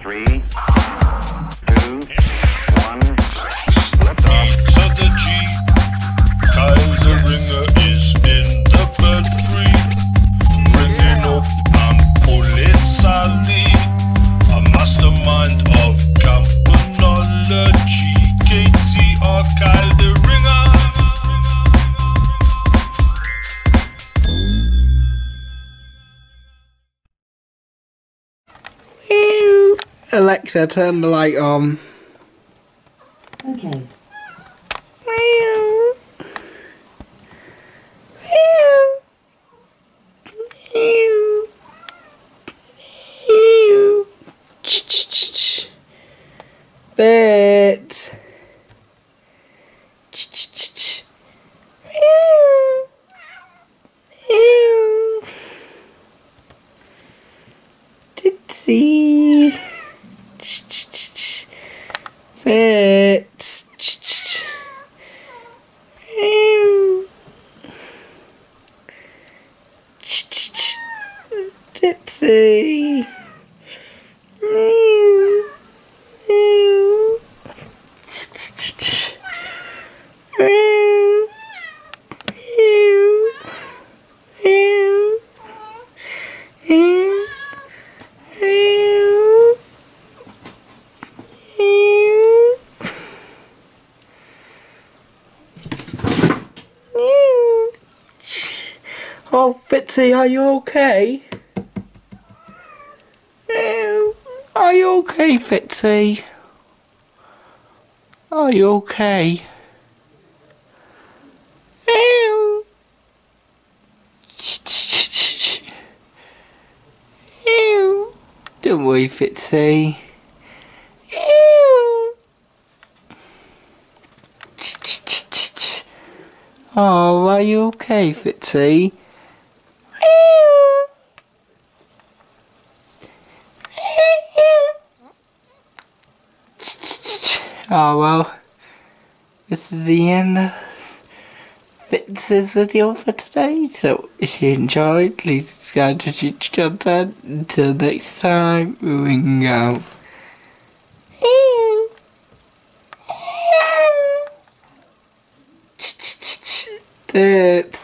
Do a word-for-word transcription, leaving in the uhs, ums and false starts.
Three, two, one, lift off. Pizza the G. Kyle the Ringer is in the belfry, ringing up and Polizali, a mastermind of campanology. K T R Kyle the Ringer. Alexa, turn the light on. Okay. Fitz. Ditsy. Fitz. Ditsy. Oh, Fitzy, are you okay? Are you okay, Fitzy? Are you okay? Don't worry, Fitzy. Oh, are you okay, Fitzy? Oh well, this is the end of Fitz's video for today, so if you enjoyed, please subscribe to future content. Until next time, we can go. Fitz.